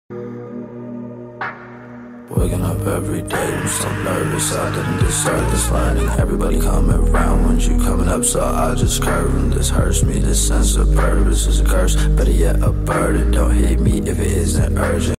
Waking up every day, I'm so nervous, I didn't deserve this learning. Everybody coming around when you coming up, so I just curve them. This hurts me, this sense of purpose is a curse. Better yet, a burden, don't hit me if it isn't urgent.